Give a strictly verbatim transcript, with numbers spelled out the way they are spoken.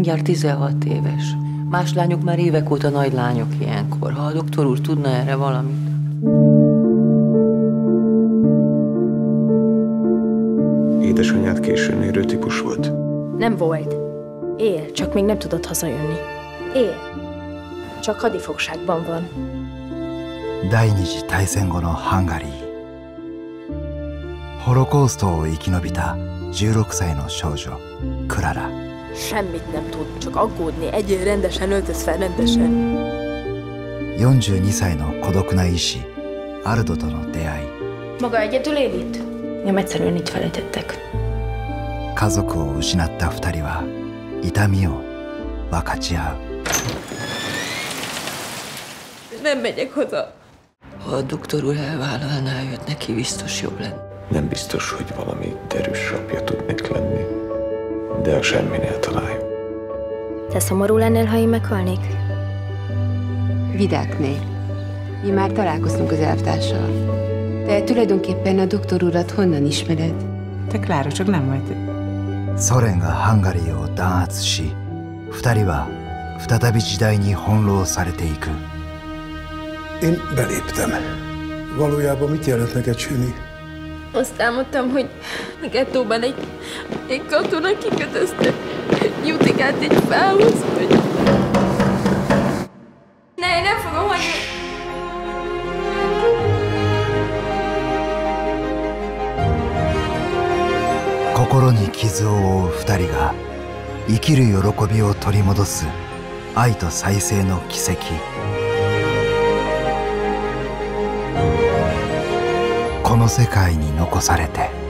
mindjárt tizenhat éves. Más lányok már évek óta nagy lányok ilyenkor. Ha a doktor úr tudna erre valamit. Édesanyád későn érő típus volt? Nem volt. Él, csak még nem tudott hazajönni. Él. Csak hadifogságban van. 第二次大戦後のハンガリー。ホロコーストを生き延びたじゅうろくさいの少女クララ。 Semmit nem tud, csak aggódni. Egyél rendesen, öltöz fel rendesen. よんじゅうにさいの孤独な医師アルドとの出会い。 Maga egyedül él itt? Nem egyszerűen itt felejtettek. 家族を失った二人は痛みを分かち合う。 Nem megyek haza. Ha a doktor úr elvállalná őt, neki biztos jobb lenne. Nem biztos, hogy valami erős apja tudnék lenni, de a semminél találjuk. Te szomorú lennél, ha én meghalnék? Vidákné. Mi már találkoztunk az elvtárssal. Te tulajdonképpen a doktor urat honnan ismered? Te Klára, csak nem vagy te. ソ連がハンガリーを弾圧し、二人は再び時代に翻弄されていく。 Én beléptem. Valójában mit jelent neked, Sünni? Azt álmodtam, hogy a gettóban egy, egy katona kikötözte Jutikát egy fához, hogy... Ne, nem fogom hagyni! 心に傷を負う二人が生きる喜びを取り戻す愛と再生の奇跡。この世界に残されて。